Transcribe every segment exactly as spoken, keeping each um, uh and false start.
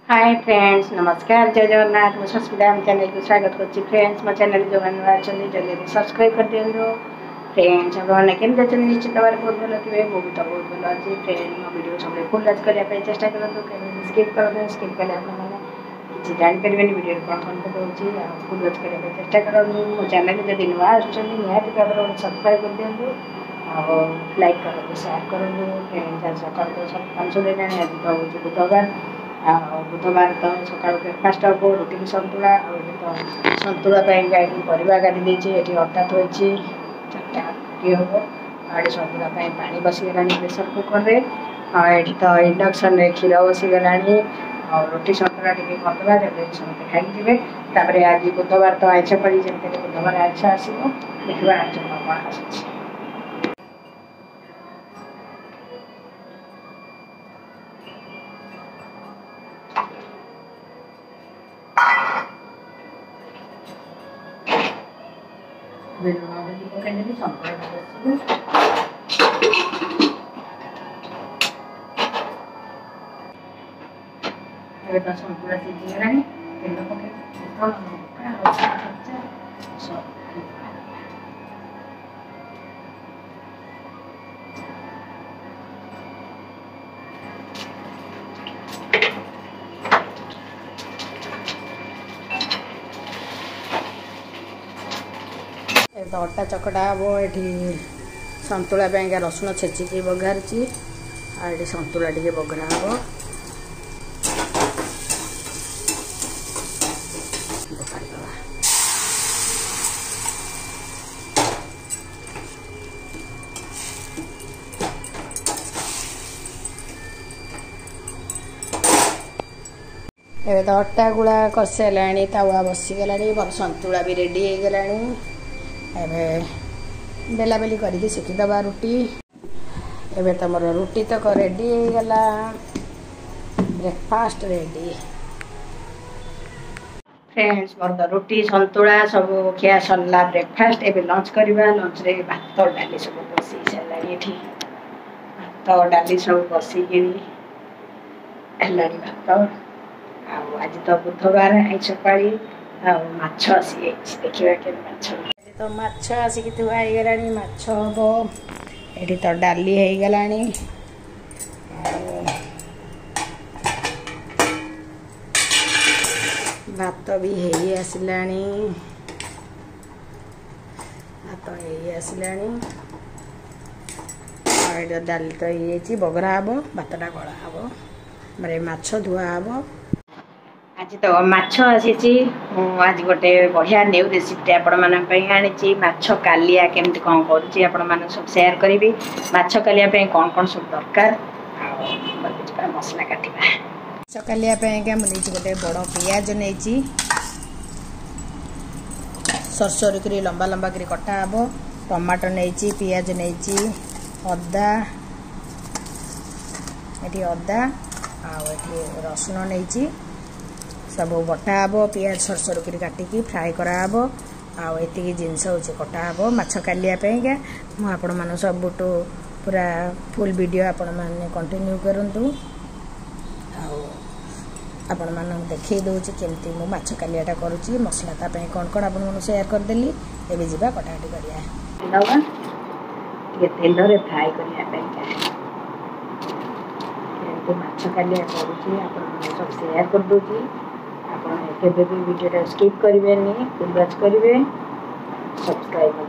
Hi friends, नमस्कार, जय जगन्नाथ। मैं सस्मिता चैनल को स्वागत करछि। फ्रेंड्स मो चैनल जो नुआ अच्छे जल्दी सब्सक्राइब कर दियो। फ्रेंड्स आपने केमती अच्छे निश्चित भाव बहुत भल थे। वो भी तो बहुत भल अच्छी। फ्रेंड मो वीडियो सब फुल वॉच करने चेष्टा करूँ। स्किप कर स्किप कले आपने किसी जापर वीडियो कौन कौन बताऊँगी फुल वॉच करने चेष्टा करूँ। मो चैनल जब नुआ आसुँच भाव सब्सक्राइब कर दिखाँ और लाइक करूँ, शेयर करूँ। फ्रेंड्स आज सकाल तो सब काम सुन आज तो हूँ बुधवार। बुधवार तो सका ब्रेकफास्ट हम रुटी सतुला तो सतुला परिवा काटी ये अटा थोड़ी चार्टा रुटी हम आड़े सतुला पा बसीगला प्रेसर कुकर ये तो इंडक्शन क्षीर बसीगला और रुटी सतुला टे करदे समस्त खाई आज बुधवार तो आइष पड़ी जमी बुधवार आइष आसो देखा आज कौन आस पकड़ी सतुला सीझीगला तेल तो अटा चकटा हम ये सतुला रसुण छेचिकी बघार सतुला टे बघरा हम ए तो अटा गुड़ा कषेला तावा बसीगला मोर सतुला भी रेडी हो गला। बेला बेली करके शिखीदबा रुटी एबे तो मोर रुटी तक रेडी हो गला। Breakfast ready. फ्रेंड्स मोर तो रुटी सतुला सब खिया सरला। ब्रेकफास्ट एबे लंच करवा। लंच रे भात डाली सब बसी सारा ये भात डाली सब बसिकी भात आज तो बुधवार आइष पाड़ी माछ आसी देखा के माछ तो माछ आसिक थुआईगला माछ हम ये तो डाली होगला भात भी हो आसला भात हो आसला डाली तो ये बगरा हम भातटा गला हम मेरे माछ धुआ हम। आज तो माछ आसी आज गोटे बढ़िया न्यू रेसिपी आपण आनी माछ कालिया केमती कौन करुँची आपण मैंने सब शेयर करी। माछ कालिया कौन कौन सब दरकार मसला काटा। माछ कालिया मुझे गोटे बड़ पियाज नहीं सरसर कर लंबा लंबा कर कटा हम। टमाटो नहीं पियाज नहीं अदा ये अदा आठी रसुण नहीं सब बटा हम। पियाज सरसर कर काटिकी फ्राए कराब आती जिनस हूँ कटा हम माछ कालिया मुझे मान सब पूरा फुल वीडियो आपण मैंने कंटिन्यू करूँ आपण मान देखई दूसरी केमती मु माछ कालियाटा करुँची मसला कौन कौन आप शेयर करदेली। एवं जा कटाकटी करा तेल रे फ्राए करने माछ कालिया करुँची आप सब शेयर कर दूसरी। आपके भी वीडियो स्किप करेंगे फुल वॉच करेंगे सब्सक्राइब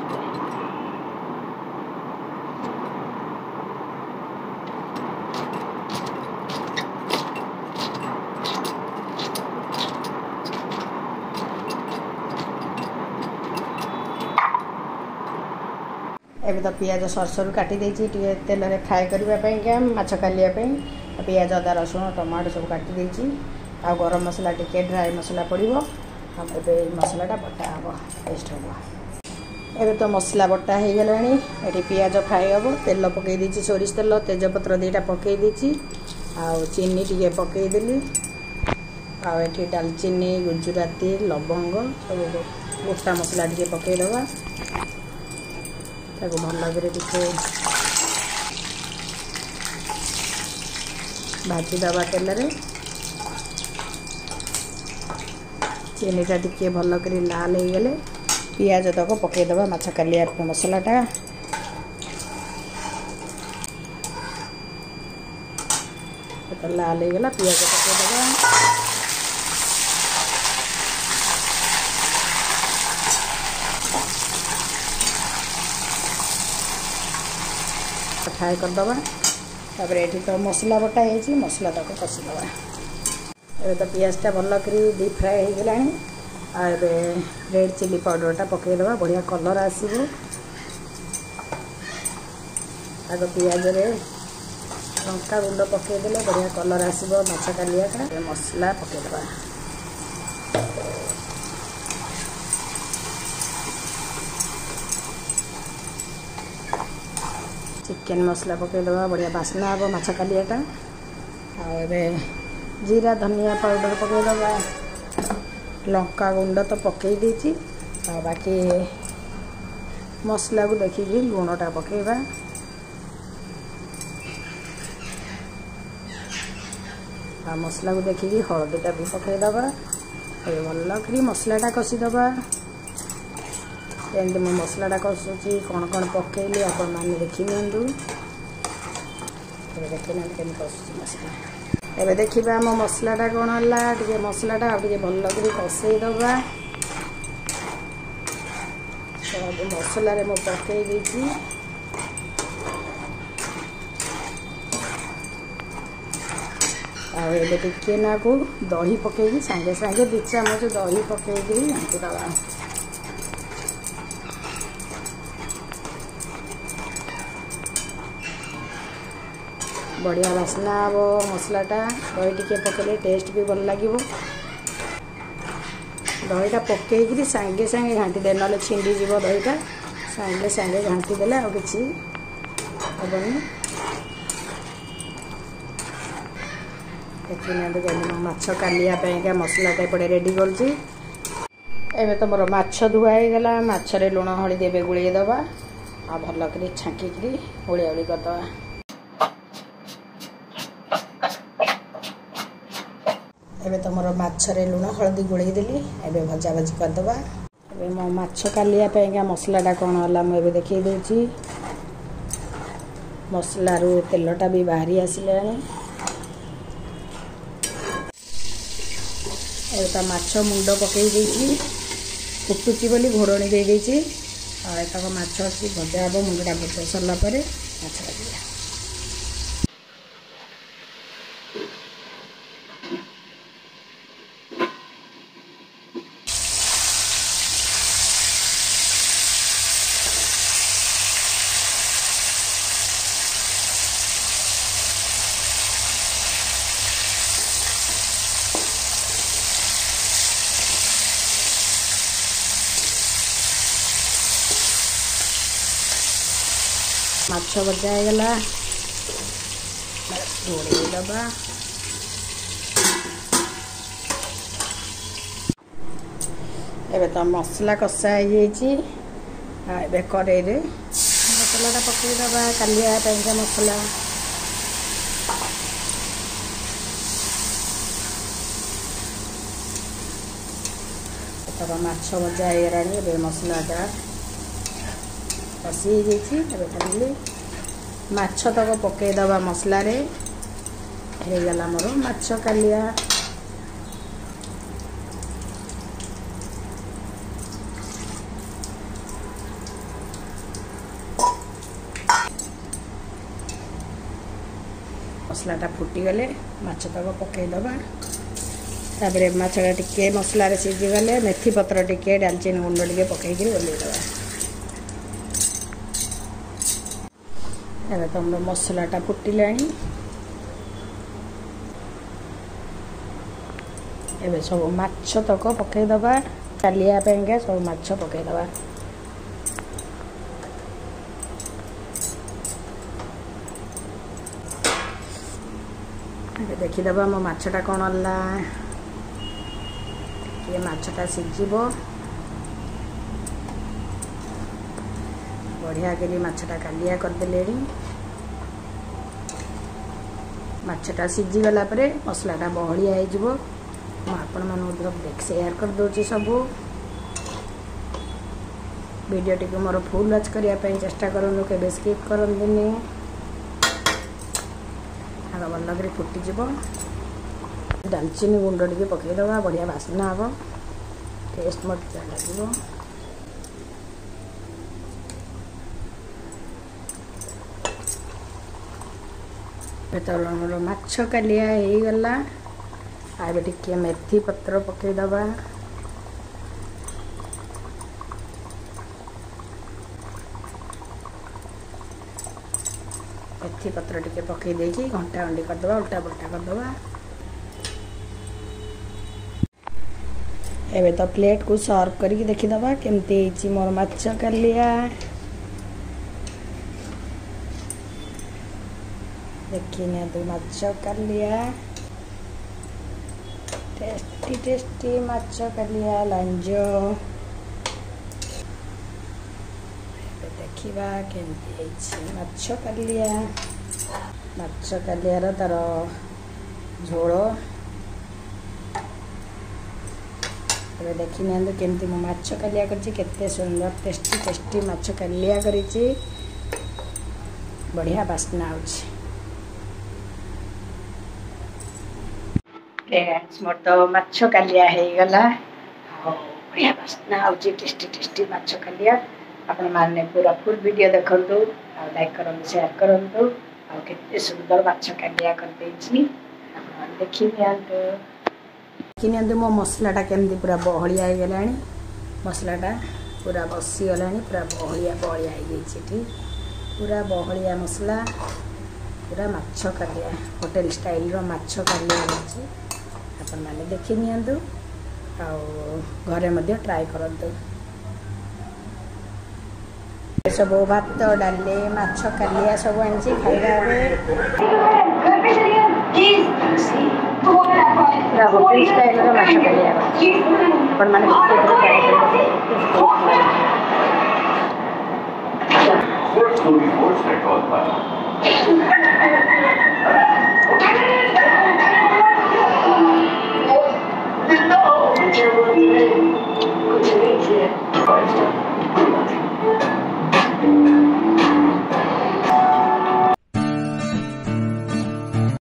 एबे तो पियाज सरसर काटी देती तेल रे फ्राए करने माछ कालिया पियाज अदा रसुण टमाटो सब काटी देती आ गरम मसला टिके ड्राई मसला पड़ो मसलाटा बटा हम टेस्ट हम। एबे तो मसला बटा हो गला ये पियाज फ्राए हम तेल पकई दी सोरिष तेल तेजपत्र दीटा पकई दी चीनी टे पकईदेली आठी डालचीनी गुजराती लवंग सब गोटा मसला टे पकईदबा भल लगे टे भाजी दबा तेल रे चीनीटा टिके भल कर लाल हो गले पियाज तक पकईदबा माछ कालिया मसलाटा लाल हो गला पियाज पकईदबा फ्राए करदबा तापर ये तो मसला बटा है मसला तक कषिदबा एबे तो पियाजटा भल कर डीप फ्राए हो गलानी आबे रेड चिली पाउडरटा पकईदबा बढ़िया कलर आसो आग पियाज रे लंका गुंड पकईदेले बढ़िया कलर आसो माछ कालियाटा मसला पकईदबा चिकेन मसला पकईदबा बढ़िया बास्ना हम माछ कालियाटा आबे जीरा धनिया पाउडर पकईदबा लंका गुंड तो पकई देछि आ बाकी मसला को देखिए लुणटा पकईबा आ मसला को देखिए हलदीटा भी पकईदबा ए भल कर मसलाटा कषिदबा एमती मो मसलाटा कषुची कौन कौन पकईली आपण मैंने देखी निंतु देखना केमी कषुची मसला एबे देखिबा मो मसलाटा कौन है टे मसलाटा आ भल कर कषईदबा सब मसला मो पकई देछि आबे टिके ना को दही पकईकी सांगे सांगे दु चामच दही पकईकी घाटी दबा बढ़िया बास्ना हम मसलाटा दही टिके पकड़े टेस्ट भी भल लगे दहीटा पकईकि सांगे सांगे घाटी दे ना छिंडी जीव दहीटा सांगे सांगे घाटी देले आ किसी हेनी देखिए माछ कालिया मसलाटा एपटे रेडी करछि एबे तो मोर माछ धुआ हो गला माछरे लुण हलदी एबे गुळेई दबा आ भल कर छांकी ओळिया ओळी करदबा एबे तो मोर माछरे लुण हलदी गुळेई देली एबे भजा भजी करदबा एबे मो माछ कालिया मसलाटा कौन है मुझे देखी देछि मसला रू तेलटा भी बाहरी आसिलानी एटा माछ मुंड पकई देछि फुटुची बोली घोड़णी दे देछि आ एटा माछ अच्छी भजा हम मुंडा भजा सरला परे माछ दिया माछ भजा हो गला घोड़े दबा एबे तो मसला कषा हो कड़े मसलाटा पकई दबा कालिया मसला तो माछ भजा हो गलानी मसलाटा कषि हो खाली माछ तक पकईदबा मसला रे हो गला मोर माछ कालिया मसलाटा फुटीगले माछ तक पकईदबा तापर माछटा टिके मसला रे सीझीगले मेथी पत्र टिके डालचीनी गुंड टिके पकईकि ओल्लैदबा एबे तुम मसलाटा फुटिलानी एबे सब माछ तक पकईदबा कालिया सब माछ पकईदबा देखीदबा मो माछटा कौन है ये माछटा सीझिब बढ़िया कर माछटा कालिया करदे माछटा सीझीगला मसलाटा बहलिया हो मुझे देख शेयर कर दूँ सब वीडियो टी मोर फुल वॉच करने चेष्टा करूँ के स्किप करंतुनी आग भल फुटीज दालचीनी गुंड टी पकईदे बढ़िया बास्ना हम टेस्ट मजा लगे तो माछ कालिया हो गला आबे टिके मेथी पत्र पकईदबा मेथी पत्र टिके पकई देकी घंटा घंटी करदबा उल्टा पुल्टा करदबा एबे तो प्लेट को सर्व करके देखीदबा केमती मोर माछ कालिया देखिए तो माछ कालिया टेस्टी टेस्टी माछ कालिया लांजो देखा केमती माछ कालिया माछ कालियार तार झोल ए देखी नि केमती मो माछ कालिया करते सुंदर टेस्टी टेस्टी माछ कालिया कर बढ़िया बास्ना होची फ्रेंड्स मोर तो माछ कालिया हो गला बढ़िया बास्ना होची टेस्टी टेस्टी माछ कालिया आपण माने पूरा फुल वीडियो देखंतु आ लाइक करंतु शेयर करंतु आ केते सुंदर माछ कालिया कर देछि आपण देखि नियंतु देखि नियंतु मो मसलाटा केमती पूरा बहलिया हो गलानी मसलाटा पूरा बसी गलानी पूरा बहलिया बहलिया हो जाइछि ठी पूरा बहलिया मसला पूरा माछ कालिया होटल स्टाइल रो माछ कालिया होछि आपण माने देखि नियंतु आ घरे मध्ये ट्राई करंतु सब भात डाले माछ कालिया सब आनी खाइबा होटल स्टाइल माछ कालिया अपन माने ट्राई